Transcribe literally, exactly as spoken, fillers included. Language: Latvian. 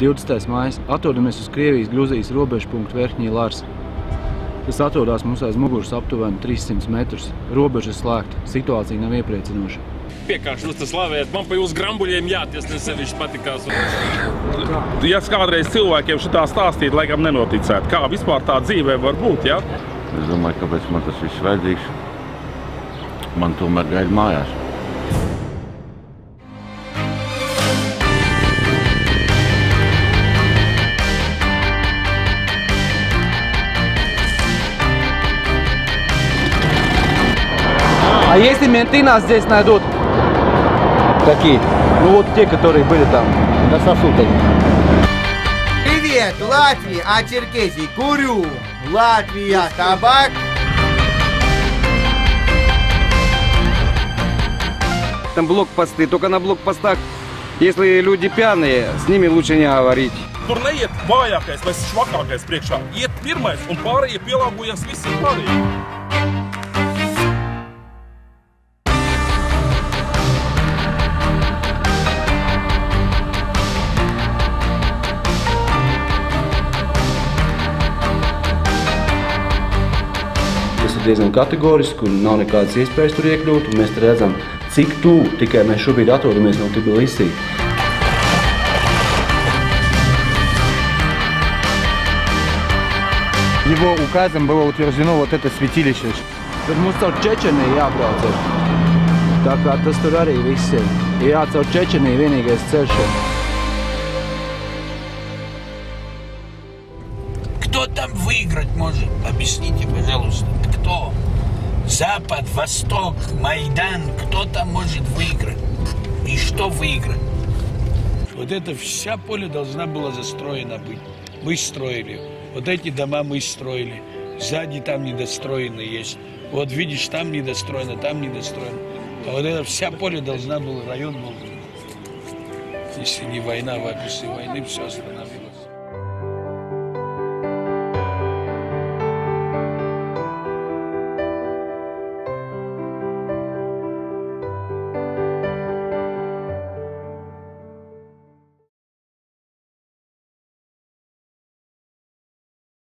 divdesmitais maijs. Atrodamies uz Krievijas-Gruzijas robežpunktu Verhņija Lars. Tas atrodas mums aiz muguras aptuveni trīssimtus metrus. Robeža ir slēgta. Situācija nav iepriecinoša. Piekāšu jūs tas slavējiet. Man pa jūsu grambuļiem jāties nesevišķi patikās. Ja kādreiz cilvēkiem šitā stāstīt, laikam nenoticētu. Kā vispār tā dzīvē var būt, ja? Es domāju, kāpēc man tas viss vajadzīgs. Man tomēr gaida mājās. А если менты нас здесь найдут? Какие? Ну вот те, которые были там, на сосуд они. Привет, Латвия, а Черкесии курю. Латвия, табак. Там блокпосты, только на блокпостах, если люди пьяные, с ними лучше не говорить. Tur neiet vājākais vai švakākais priekšā. Iet pirmais un pārējie pielāgojas visi pārējie. Tas ir diezgan kategoriski un nav nekādas iespējas tur iekļūt. Un mēs te redzam, cik tuvu tikai mēs šobrīd atrodamies no Tbilisī. Его указом было утверждено вот это святилище. Bet mums caur Čečeniju jābrauc ir. Tā kā tas tur arī viss ir. Ir jācaur Čečeniju vienīgais ceļš ir. Кто там выиграть может? Объясните, пожалуйста. Кто? Запад, Восток, Майдан. Кто там может выиграть? И что выиграть? Вот это вся поле должна была застроена быть. Мы строили. Вот эти дома мы строили. Сзади там недостроено есть. Вот видишь, там недостроено, там недостроено. А вот это вся поле должна была, район был. Если не война, в после войны все остальное.